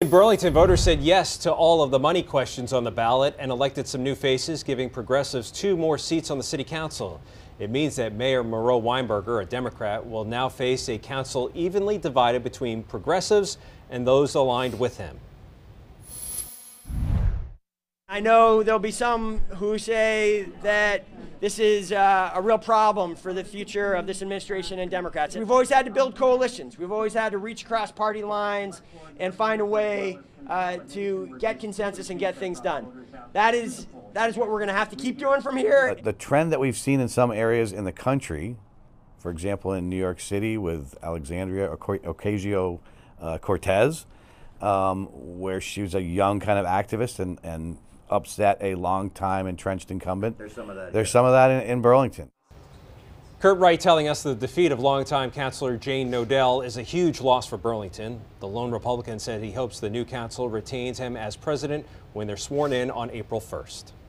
In Burlington, voters said yes to all of the money questions on the ballot and elected some new faces, giving progressives 2 more seats on the city council. It means that Mayor Moreau Weinberger, a Democrat, will now face a council evenly divided between progressives and those aligned with him. I know there'll be some who say that this is a real problem for the future of this administration and Democrats. We've always had to build coalitions. We've always had to reach across party lines and find a way to get consensus and get things done. That is what we're going to have to keep doing from here. The trend that we've seen in some areas in the country, for example in New York City with Alexandria Ocasio-Cortez, where she was a young kind of activist and upset a long-time entrenched incumbent. There's some of that in Burlington. Kurt Wright telling us the defeat of longtime Councilor Jane Nodell is a huge loss for Burlington. The lone Republican said he hopes the new council retains him as president when they're sworn in on April 1st.